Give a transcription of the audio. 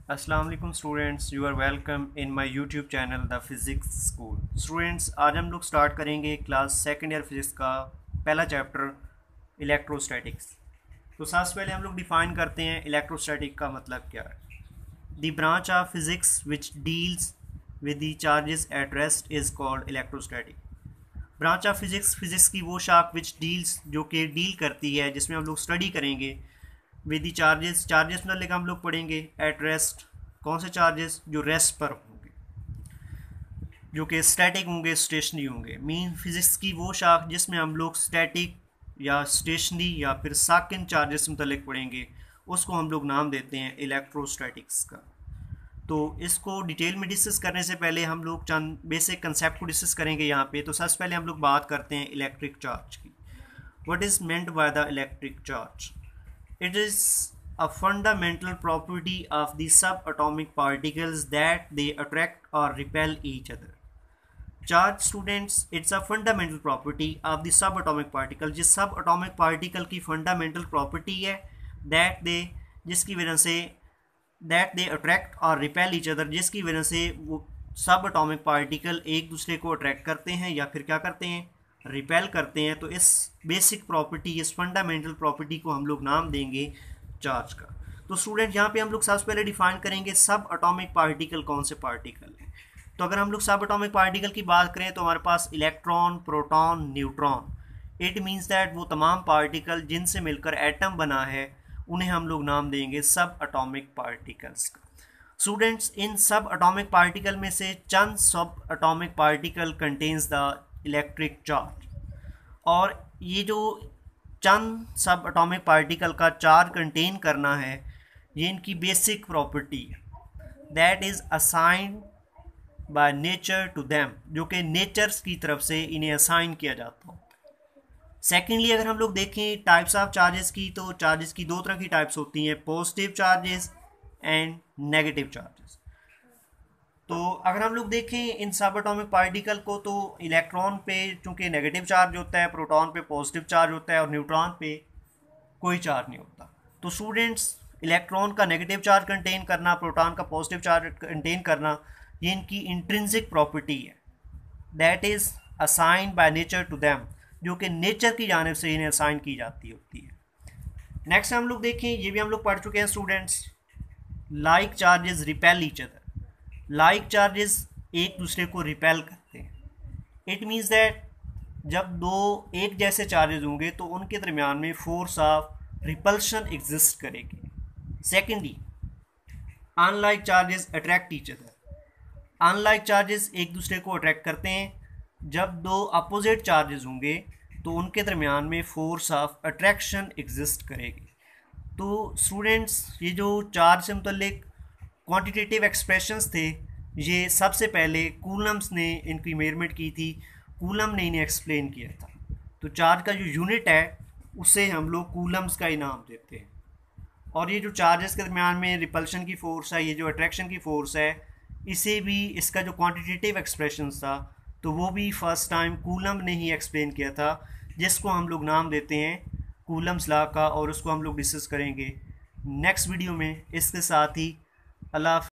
अस्सलाम वालेकुम students, you are welcome in my YouTube channel the physics school. Students, आज हम लोग स्टार्ट करेंगे क्लास सेकंड ईयर फिज़िक्स का पहला चैप्टर इलेक्ट्रोस्टैटिक्स। तो सबसे पहले हम लोग डिफ़ाइन करते हैं इलेक्ट्रोस्टैटिक का मतलब क्या है। The branch of physics which deals with the charges at rest is called electrostatic. Branch of physics की वो शाख विच डील्स जो कि डील करती है, जिसमें हम लोग स्टडी करेंगे विद दी चार्जेस मतलब हम लोग पढ़ेंगे एट रेस्ट। कौन से चार्जेस? जो रेस्ट पर होंगे, जो कि स्टैटिक होंगे, स्टेशनरी होंगे। मीन फिजिक्स की वो शाख जिसमें हम लोग स्टैटिक या स्टेशनरी या फिर साकिन चार्जेस मतलब पढ़ेंगे, उसको हम लोग नाम देते हैं इलेक्ट्रोस्टैटिक्स का। तो इसको डिटेल में डिस्कस करने से पहले हम लोग चंद बेसिक कंसेप्ट को डिस्कस करेंगे यहाँ पे। तो सबसे पहले हम लोग बात करते हैं इलेक्ट्रिक चार्ज की। What is meant by the electric charge? It is a fundamental property of the subatomic particles that they attract or repel each other. Charge students, it's a fundamental property of the subatomic particle, जिस subatomic particle की fundamental property है that they जिसकी वजह से that they attract or repel each other, जिसकी वजह से वो subatomic particle एक दूसरे को attract करते हैं या फिर क्या करते हैं, रिपेल करते हैं। तो इस बेसिक प्रॉपर्टी, इस फंडामेंटल प्रॉपर्टी को हम लोग नाम देंगे चार्ज का। तो स्टूडेंट, यहाँ पे हम लोग सबसे पहले डिफाइन करेंगे सब एटॉमिक पार्टिकल कौन से पार्टिकल हैं। तो अगर हम लोग सब एटॉमिक पार्टिकल की बात करें तो हमारे पास electron, proton, neutron, it means that वो तमाम पार्टिकल जिनसे मिलकर एटम बना है, उन्हें हम लोग नाम देंगे सब एटॉमिक पार्टिकल्स का। स्टूडेंट्स, इन सब एटॉमिक पार्टिकल में से चंद subatomic particle contains the electric charge, और ये जो चंद सब एटॉमिक पार्टिकल का चार्ज कंटेन करना है, ये इनकी बेसिक प्रॉपर्टी है that is assigned by nature to them, जो कि नेचर्स की तरफ से इन्हें असाइन किया जाता हो। सेकेंडली, अगर हम लोग देखें टाइप्स ऑफ चार्जेस की, तो चार्जेस की दो तरह की टाइप्स होती हैं, positive charges and negative charges. तो अगर हम लोग देखें इन सब एटॉमिक पार्टिकल को, तो इलेक्ट्रॉन पे चूंकि नेगेटिव चार्ज होता है, प्रोटॉन पे पॉजिटिव चार्ज होता है और न्यूट्रॉन पे कोई चार्ज नहीं होता। तो स्टूडेंट्स, इलेक्ट्रॉन का नेगेटिव चार्ज कंटेन करना, प्रोटॉन का पॉजिटिव चार्ज कंटेन करना, ये इनकी इंट्रिंसिक प्रॉपर्टी है that is assign by nature to them, जो कि नेचर की जानिब से इन्हें असाइन की जाती होती है। नेक्स्ट हम लोग देखें, ये भी हम लोग पढ़ चुके हैं students, like charges repel each other. Like charges एक दूसरे को रिपेल करते हैं। इट मीन्स दैट जब दो एक जैसे चार्जेस होंगे तो उनके दरमियान में फोर्स ऑफ रिपल्शन एग्जिस्ट करेगी। Secondly, unlike charges attract each other. Unlike charges एक दूसरे को अट्रैक्ट करते हैं। जब दो अपोजिट चार्जेस होंगे तो उनके दरमियान में फोर्स ऑफ अट्रैक्शन एग्जिस्ट करेगी। तो स्टूडेंट्स, ये जो चार्ज से मुतल्लिक क्वांटिटेटिव एक्सप्रेशंस थे, ये सबसे पहले कूलम्स ने इनकी मेजरमेंट की थी, कूलम ने इन्हें एक्सप्लेन किया था। तो चार्ज का जो यूनिट है उसे हम लोग कूलम्स का इनाम देते हैं। और ये जो चार्जेस के दरमियान में रिपल्शन की फ़ोर्स है, ये जो अट्रैक्शन की फ़ोर्स है, इसे भी, इसका जो क्वांटिटेटिव एक्सप्रेशन था, तो वो भी फर्स्ट टाइम कूलम ने ही एक्सप्लेन किया था, जिसको हम लोग नाम देते हैं कूलम्स लॉ का, और उसको हम लोग डिस्कस करेंगे नेक्स्ट वीडियो में। इसके साथ ही अल्लाह।